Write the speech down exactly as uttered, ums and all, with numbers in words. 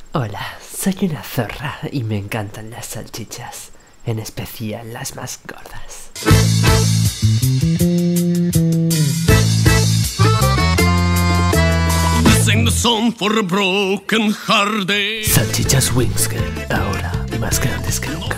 Hola, soy una zorra y me encantan las salchichas, en especial las más gordas. Sing the song for a broken hearted. Salchichas Wings, ahora más grandes que nunca.